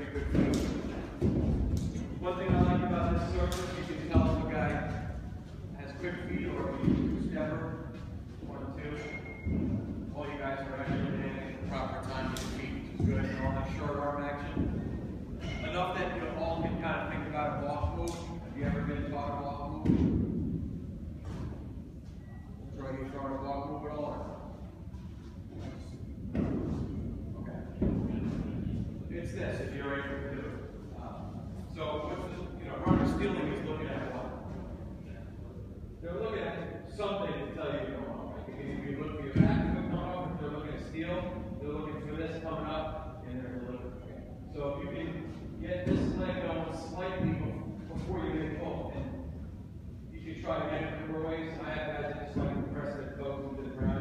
pretty good food. One thing I like about this surface, you can tell if a guy has quick feet or if you stepper, 1, 2. All you guys are actually hitting at the proper time with your feet, which is good, and all that short arm action. Enough that you all can kind of think about a walk move. Have you ever been taught a walk move? Try to try a walk move at all? It's this, if you're able to do it. So, what's the, runner stealing is looking at what? They're looking at something to tell you you're wrong. Right? If you look for your back foot coming up, if they're looking at steal, they're looking for this coming up, and they're looking. So, if you can get this leg going slightly before you get pulled, and you can try to get it a number of ways. I have guys that just like to press their toes into the ground.